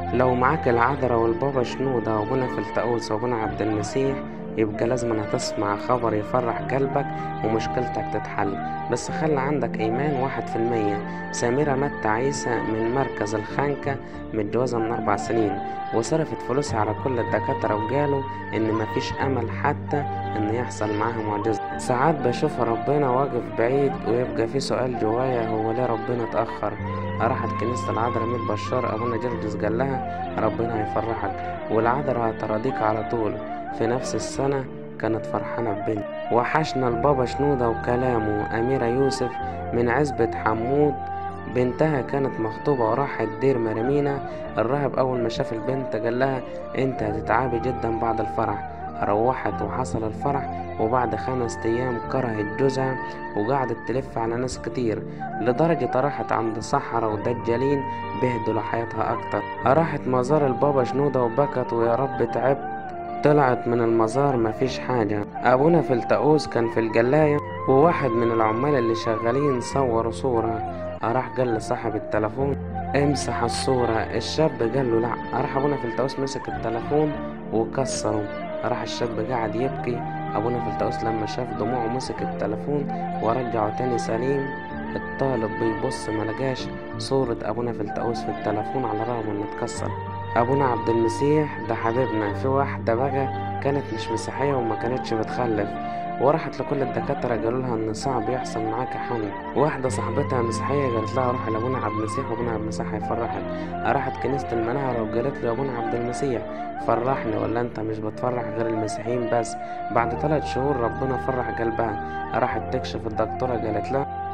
لو معاك العذراء والبابا شنودة وابونا فلتقوس وابونا عبد المسيح، يبقى لازم هتسمع خبر يفرح قلبك ومشكلتك تتحل. بس خلي عندك ايمان 1%. سميرة متى عيسى من مركز الخانكة، متجوزة من 4 سنين، وصرفت فلوسها على كل الدكاترة وقالوا ان مفيش امل حتى ان يحصل معاها معجزة. ساعات بشوف ربنا واقف بعيد ويبقى في سؤال جوايا، هو ليه ربنا اتأخر؟ راحت كنيسة العذراء ميت بشار، ابونا جرجس قال لها ربنا هيفرحك والعذراء هتراضيك على طول. في نفس السنة كانت فرحانة ببنت. وحشنا البابا شنودة وكلامه. أميرة يوسف من عزبة حمود، بنتها كانت مخطوبة وراحت دير مرمينا. الراهب أول ما شاف البنت قال لها أنت هتتعبي جدا بعد الفرح. روحت وحصل الفرح، وبعد 5 أيام كرهت جوزها وقعدت تلف على ناس كتير، لدرجة راحت عند سحرة ودجالين بهدلوا حياتها أكتر. راحت مزار البابا شنودة وبكت ويا رب تعبت. طلعت من المزار مفيش حاجة. أبونا فلتقوس كان في الجلاية، وواحد من العمال اللي شغالين صوروا صورة. راح قال لصاحب التلفون امسح الصورة. الشاب قال له لا. راح أبونا فلتقوس مسك التلفون وكسره. راح الشاب قاعد يبكي. أبونا فلتقوس لما شاف دموعه مسك التلفون ورجعه تاني سليم. الطالب بيبص ملقاش صورة أبونا فلتقوس في التلفون على الرغم إنه اتكسر. أبونا عبد المسيح ده حبيبنا. في واحدة بقى كانت مش مسيحية وما كانتش بتخلف، وراحت لكل الدكاترة قالوا لها إن صعب يحصل معاك حمل. واحدة صاحبتها مسيحية قالت لها روحي لأبونا عبد المسيح وأبونا عبد المسيح هيفرحك. راحت كنيسة المنارة وقالت له يا أبونا عبد المسيح فرحني، ولا أنت مش بتفرح غير المسيحيين بس؟ بعد 3 شهور ربنا فرح قلبها. راحت تكشف الدكتورة قالت لها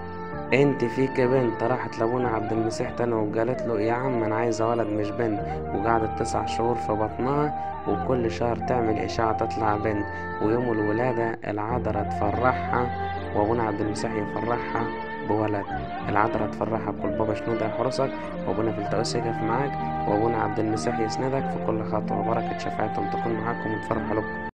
انت فيك بنت. راحت لابونا عبد المسيح تاني وقالت له يا عم انا عايزه ولد مش بنت. وقعدت 9 شهور في بطنها، وكل شهر تعمل اشاعة تطلع بنت. ويوم الولادة العذراء تفرحها وابونا عبد المسيح يفرحها بولد. العذراء تفرحك والبابا شنودة يحرسك وابونا فلتقوس يقف معاك وابونا عبد المسيح يسندك في كل خطوة. بركة شفاعتهم تكون معاكم وتفرح قلوبكم.